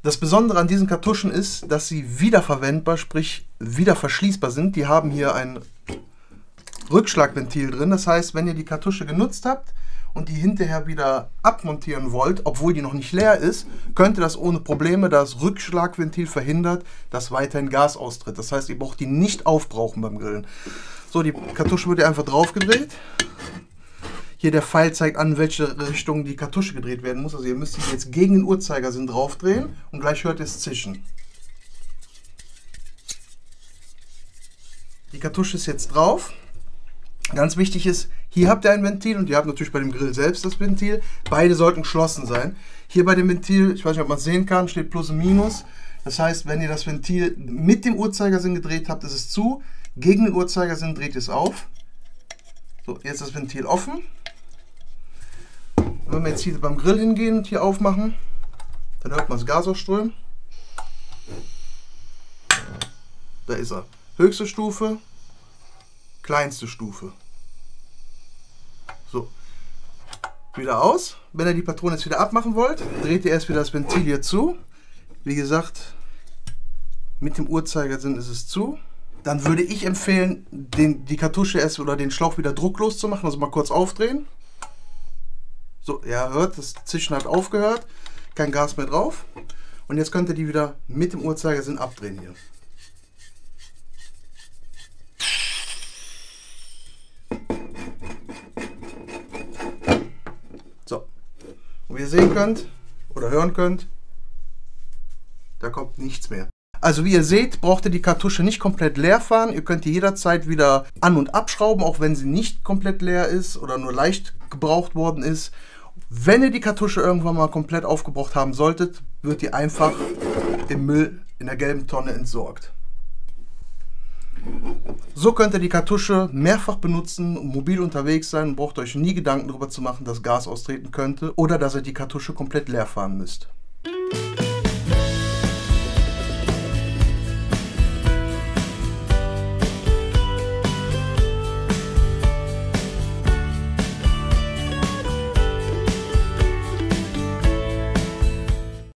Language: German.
Das Besondere an diesen Kartuschen ist, dass sie wiederverwendbar, sprich wieder verschließbar sind. Die haben hier ein Rückschlagventil drin. Das heißt, wenn ihr die Kartusche genutzt habt und die hinterher wieder abmontieren wollt, obwohl die noch nicht leer ist, könnt ihr das ohne Probleme. Das Rückschlagventil verhindert, dass weiterhin Gas austritt. Das heißt, ihr braucht die nicht aufbrauchen beim Grillen. So, die Kartusche wird einfach drauf gedreht. Hier der Pfeil zeigt an, in welche Richtung die Kartusche gedreht werden muss. Also ihr müsst sie jetzt gegen den Uhrzeigersinn draufdrehen und gleich hört ihr es zischen. Die Kartusche ist jetzt drauf. Ganz wichtig ist, hier habt ihr ein Ventil und ihr habt natürlich bei dem Grill selbst das Ventil. Beide sollten geschlossen sein. Hier bei dem Ventil, ich weiß nicht, ob man es sehen kann, steht Plus und Minus. Das heißt, wenn ihr das Ventil mit dem Uhrzeigersinn gedreht habt, ist es zu. Gegen den Uhrzeigersinn dreht es auf. So, jetzt ist das Ventil offen. Wenn wir jetzt hier beim Grill hingehen und hier aufmachen, dann hört man das Gas ausströmen. Da ist er. Höchste Stufe, kleinste Stufe. So. Wieder aus. Wenn ihr die Patrone jetzt wieder abmachen wollt, dreht ihr erst wieder das Ventil hier zu. Wie gesagt, mit dem Uhrzeigersinn ist es zu. Dann würde ich empfehlen, die Kartusche erst oder den Schlauch wieder drucklos zu machen. Also mal kurz aufdrehen. So, ihr hört, das Zischen hat aufgehört. Kein Gas mehr drauf. Und jetzt könnt ihr die wieder mit dem Uhrzeigersinn abdrehen hier. So. Und wie ihr sehen könnt oder hören könnt, da kommt nichts mehr. Also wie ihr seht, braucht ihr die Kartusche nicht komplett leer fahren. Ihr könnt die jederzeit wieder an- und abschrauben, auch wenn sie nicht komplett leer ist oder nur leicht gebraucht worden ist. Wenn ihr die Kartusche irgendwann mal komplett aufgebraucht haben solltet, wird die einfach im Müll in der gelben Tonne entsorgt. So könnt ihr die Kartusche mehrfach benutzen und mobil unterwegs sein und braucht euch nie Gedanken darüber zu machen, dass Gas austreten könnte oder dass ihr die Kartusche komplett leer fahren müsst.